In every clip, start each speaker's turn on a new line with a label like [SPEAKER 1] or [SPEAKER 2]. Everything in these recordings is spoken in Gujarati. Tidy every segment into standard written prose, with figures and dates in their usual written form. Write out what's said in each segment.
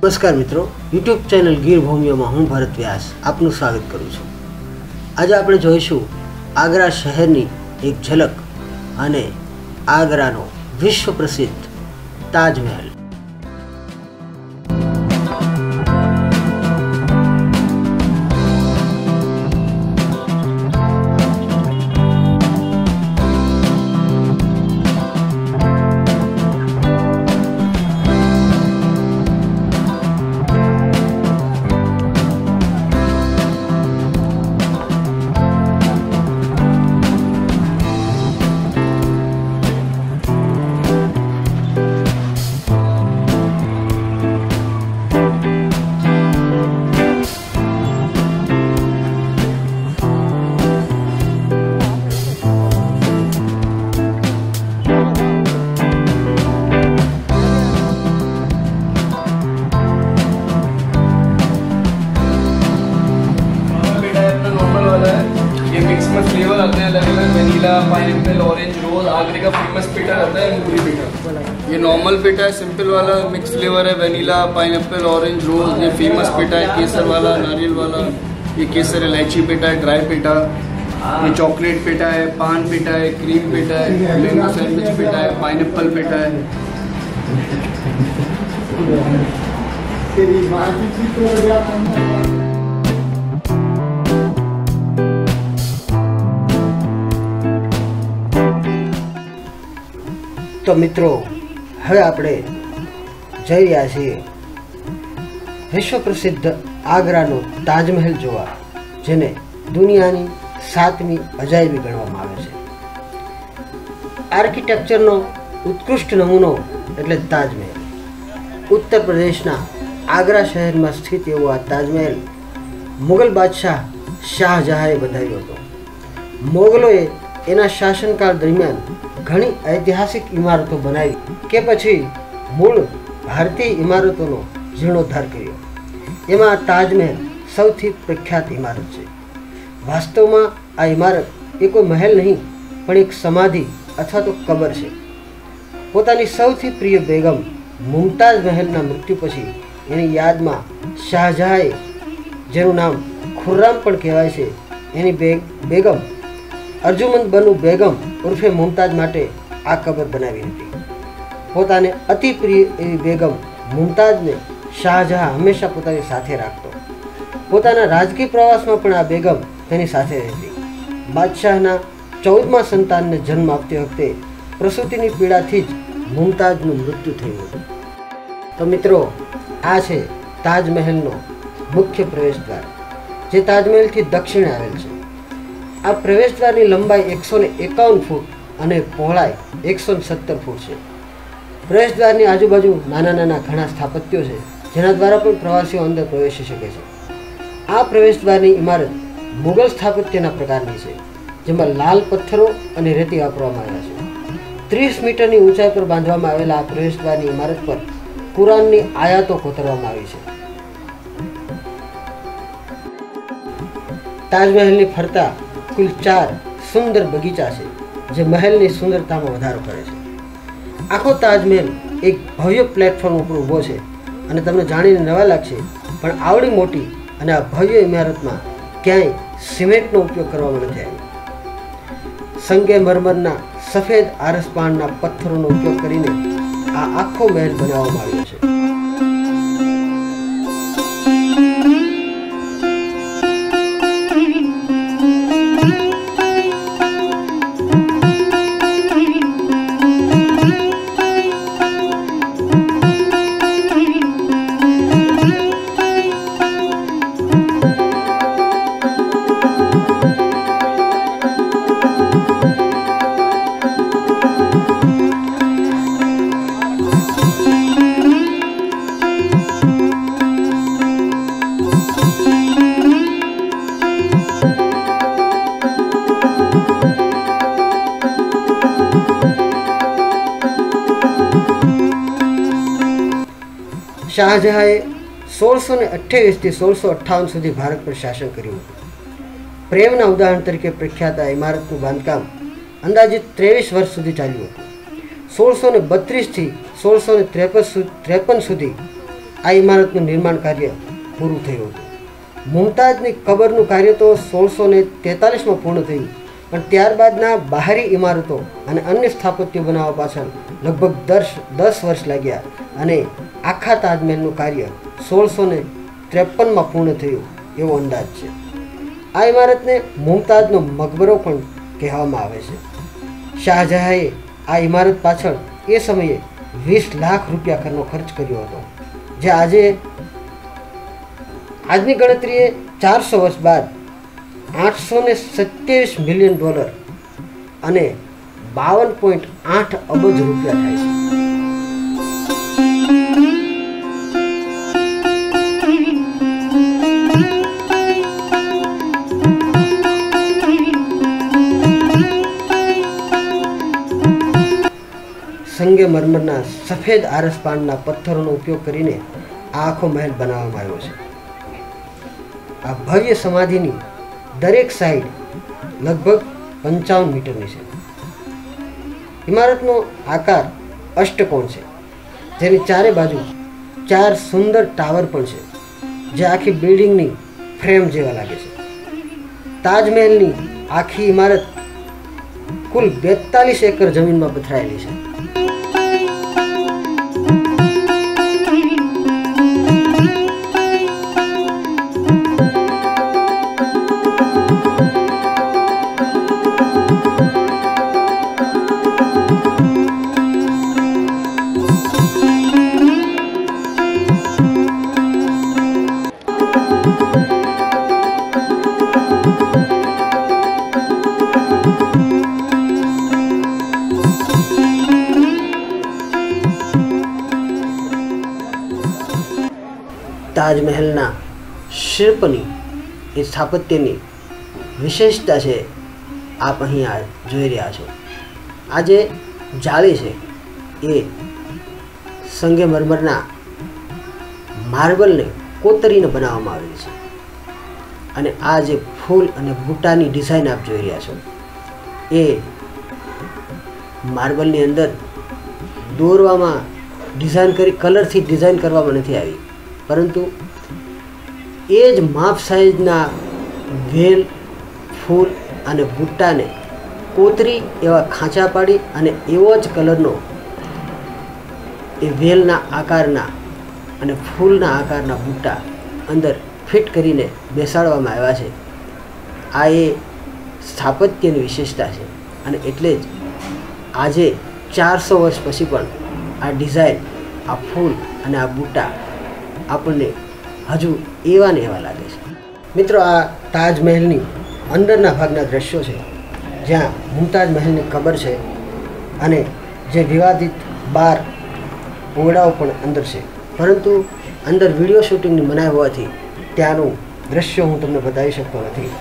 [SPEAKER 1] नमस्कार मित्रों, यूट्यूब चैनल गीर भूमियों में हूँ भरत व्यास आपનું स्वागत करूँ છું। आज આપણે જોઈશું આગ્રા શહેરની એક ઝલક અને આગ્રાનો વિશ્વ પ્રસિદ્ધ તાજમહેલ।
[SPEAKER 2] फ्लेवर आते हैं अलग अलग, वेनीला, पाइनएप्पल, ऑरेंज, रोज। आगरे का फेमस पेठा रहता है मूली पेठा। ये नॉर्मल पेठा है, सिंपल वाला मिक्स फ्लेवर है, वेनीला, पाइनएप्पल, ऑरेंज, रोज। ये फेमस पेठा है, केसर वाला, नारियल वाला। ये केसर इलायची पेठा है, ड्राई पेठा। ये चॉकलेट पेठा है, पान पेठा है, क्रीम पेठा है, मैंगो सैंडविच पेठा है, पाइनएप्पल पेठा है।
[SPEAKER 1] तो मित्रों, હવે આપણે જઈ રહ્યા છીએ વિશ્વ પ્રસિદ્ધ આગ્રાનો તાજમહેલ જોવા, જેને દુનિયાની 7મી અજાયબી ગણવામાં આવે છે। આર્કિટેક્ચરનો ઉત્કૃષ્ટ નમૂનો એટલે તાજમહેલ। ઉત્તર પ્રદેશના આગ્રા શહેરમાં સ્થિત એવો આ તાજમહેલ મુગલ બાદશાહ શાહજહાંએ બંધાવ્યો હતો। મોગલોએ એના શાસનકાળ દરમિયાન ઘણી ઐતિહાસિક ઇમારતો બનાવી કે પછી મૂળ ભારતીય ઇમારતોનો જીર્ણોદ્ધાર કર્યો। એમાં તાજમહેલ સૌથી પ્રખ્યાત ઇમારત છે। વાસ્તવમાં આ ઇમારત એ કોઈ મહેલ નહીં પણ એક સમાધિ અથવા તો કબર છે। પોતાની સૌથી પ્રિય બેગમ મુમતાઝ મહેલના મૃત્યુ પછી એની યાદમાં શાહજહાંએ, જેનું નામ ખુર્રામ પણ કહેવાય છે, એની બેગમ અર્જુમંદ બનુ બેગમ ઉર્ફે મુમતાઝ માટે આ કબર બનાવી હતી। પોતાને અતિ પ્રિય એવી બેગમ મુમતાઝને શાહજહાં હંમેશા પોતાની સાથે રાખતો। પોતાના રાજકીય પ્રવાસમાં પણ આ બેગમ તેની સાથે રહેતી। બાદશાહના 14મા સંતાનને જન્મ આપતી વખતે પ્રસૂતિની પીડાથી જ મુમતાઝનું મૃત્યુ થયું હતું। તો મિત્રો, આ છે તાજમહેલનો મુખ્ય પ્રવેશદ્વાર, જે તાજમહેલથી દક્ષિણે આવેલ છે। આ પ્રવેશદ્વારની લંબાઈ 151 ફૂટ અને પહોળાઈ 117 ફૂટ છે। પ્રવેશદ્વારની આજુબાજુ નાના નાના ઘણા સ્થાપત્યો છે, જેના દ્વારા પણ પ્રવાસીઓ અંદર પ્રવેશી શકે છે। આ પ્રવેશદ્વારની ઇમારત મુગલ સ્થાપત્યના પ્રકારની છે, જેમાં લાલ પથ્થરો અને રેતી વાપરવામાં આવ્યા છે। 30 મીટરની ઊંચાઈ પર બાંધવામાં આવેલા આ પ્રવેશદ્વારની ઇમારત પર કુરાનની આયાતો કોતરવામાં આવી છે। તાજમહેલની ફરતા કુલ 4 સુંદર બગીચા છે, જે મહેલની સુંદરતામાં વધારો કરે છે। આખો તાજમહેલ એક ભવ્ય પ્લેટફોર્મ ઉપર ઊભો છે અને તમને જાણીને નવા લાગશે, પણ આવડી મોટી અને આ ભવ્ય ઇમારતમાં ક્યાંય સિમેન્ટનો ઉપયોગ કરવામાં નથી આવ્યો। સંગેમરમરના સફેદ આરસપાણના પથ્થરોનો ઉપયોગ કરીને આ આખો મહેલ બનાવવામાં આવ્યો છે। શાહજહાંએ 1628 થી 1658 સુધી ભારત પર શાસન કર્યું હતું। પ્રેમના ઉદાહરણ તરીકે પ્રખ્યાત આ ઇમારતનું બાંધકામ અંદાજિત 23 વર્ષ સુધી ચાલ્યું હતું। 1632 થી 1653 સુધી આ ઇમારતનું નિર્માણ કાર્ય પૂરું થયું હતું. મુમતાજની કબરનું કાર્ય તો 1643માં પૂર્ણ થયું, પણ ત્યારબાદના બહારી ઇમારતો અને અન્ય સ્થાપત્યો બનાવવા પાછળ લગભગ 10 વર્ષ લાગ્યા અને આખા તાજમહેલનું કાર્ય 1653માં પૂર્ણ થયું એવો અંદાજ છે. આ ઇમારતને મુમતાજનો મકબરો પણ કહેવામાં આવે છે. શાહજહાંએ આ ઇમારત પાછળ એ સમયે 20 લાખ રૂપિયાનો ખર્ચ કર્યો હતો, જે આજની ગણતરીએ 400 વર્ષ બાદ $827 મિલિયન અને 52.8 અબજ રૂપિયા થાય છે. સંગેમરમરના સફેદ આરસપાનના પથ્થરોનો ઉપયોગ કરીને આ આખો મહેલ બનાવવામાં આવ્યો છે. આ ભવ્ય સમાધિની દરેક સાઈડ લગભગ 55 મીટરની છે. ઇમારતનો આકાર અષ્ટકોણ છે, જેની ચારે બાજુ 4 સુંદર ટાવર પણ છે, જે આખી બિલ્ડિંગની ફ્રેમ જેવા લાગે છે. તાજમહેલની આખી ઇમારત કુલ 42 એકર જમીનમાં પથરાયેલી છે. તાજમહેલના શિલ્પની એ સ્થાપત્યની વિશેષતા છે. આપ અહીં જોઈ રહ્યા છો, આ જે જાળી છે એ સંગેમરમરના માર્બલને કોતરીને બનાવવામાં આવેલી છે. અને આ જે ફૂલ અને બુટ્ટાની ડિઝાઇન આપ જોઈ રહ્યા છો એ માર્બલની અંદર દોરવામાં ડિઝાઇન કરી કલરથી ડિઝાઇન કરવામાં નથી આવી, પરંતુ એ જ માપ સાઇઝના વેલ, ફૂલ અને બુટ્ટાને કોતરી એવા ખાંચા પાડી અને એવો જ કલરનો એ વેલના આકારના અને ફૂલના આકારના બુટ્ટા અંદર ફિટ કરીને બેસાડવામાં આવ્યા છે. આ એ સ્થાપત્યની વિશેષતા છે અને એટલે જ આજે 400 વર્ષ પછી પણ આ ડિઝાઇન, આ ફૂલ અને આ બુટ્ટા આપણને હજુ એવા ને એવા લાગે છે. મિત્રો, આ તાજમહેલની અંદરના ભાગના દ્રશ્યો છે, જ્યાં મુમતાજ મહેલની કબર છે અને જે વિવાદિત 12 ઓરડાઓ પણ અંદર છે, પરંતુ અંદર વિડીયો શૂટિંગની મનાઈ હોવાથી ત્યાંનું દ્રશ્ય હું તમને બતાવી શકતો નથી.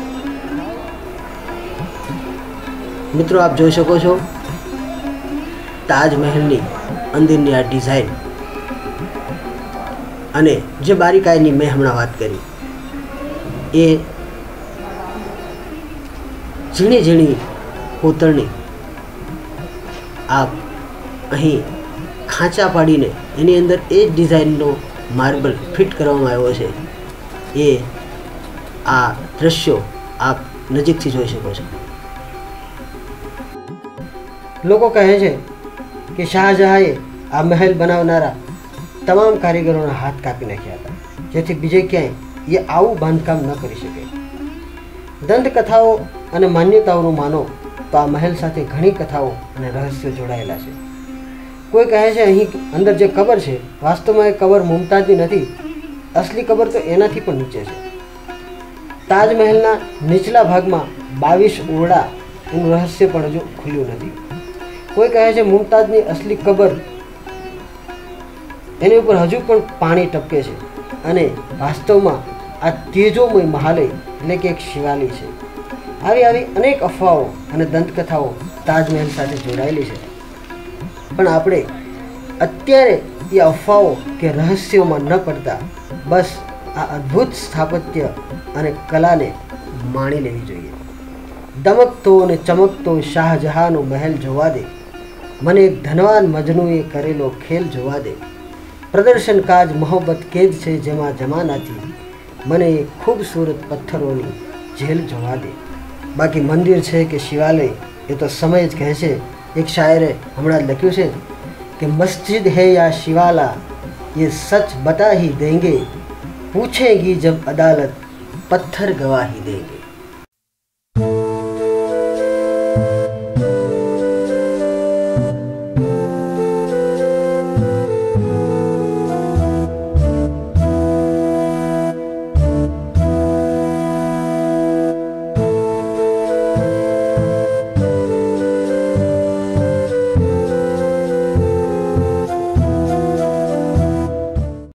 [SPEAKER 1] મિત્રો, આપ જોઈ શકો છો તાજમહેલની અંદરની આ ડિઝાઇન અને જે બારીકાઈની મેં હમણાં વાત કરી એ ઝીણી ઝીણી કોતરણી આપ અહીં ખાંચા પાડીને એની અંદર એ જ ડિઝાઇનનો માર્બલ ફિટ કરવામાં આવ્યો છે. એ આ દ્રશ્યો આપ નજીકથી જોઈ શકો છો. લોકો કહે છે કે શાહજહાંએ આ મહેલ બનાવનારા તમામ કારીગરોના હાથ કાપી નાખ્યા હતા, જેથી બીજે ક્યાંય એ આવું બાંધકામ ન કરી શકે. દંતકથાઓ અને માન્યતાઓનું માનો તો આ મહેલ સાથે ઘણી કથાઓ અને રહસ્યો જોડાયેલા છે. કોઈ કહે છે અહીં અંદર જે કબર છે વાસ્તવમાં એ કબર મુમતાજની નથી, અસલી કબર તો એનાથી પણ નીચે છે. તાજમહેલના નીચલા ભાગમાં 22 ઓરડા એનું રહસ્ય પણ હજુ ખુલ્યું નથી. કોઈ કહે છે મુમતાજની અસલી કબર એની ઉપર હજુ પણ પાણી ટપકે છે અને વાસ્તવમાં આ તેજોમય મહાલય એટલે કે એક શિવાલય છે. આવી અનેક અફવાઓ અને દંતકથાઓ તાજમહેલ સાથે જોડાયેલી છે, પણ આપણે અત્યારે એ અફવાઓ કે રહસ્યોમાં ન પડતા બસ આ અદ્ભુત સ્થાપત્ય અને કલાને માણી લેવી જોઈએ. દમકતો અને ચમકતો શાહજહાંનો મહેલ જોવા દે, મને એક ધનવાન મજનૂએ કરેલો ખેલ જોવા દે. પ્રદર્શન કાજ મોહબ્બત કેદ છે જેમાં જમાનાથી મને ખૂબસૂરત પથ્થરોની જેલ જોવા દે. બાકી મંદિર છે કે શિવાલય એ તો સમય જ કહે છે. એક શાયરે હમણાં જ લખ્યું છે कि मस्जिद है या शिवाला ये सच बता ही देंगे, पूछेगी जब अदालत पत्थर गवाही देंगे.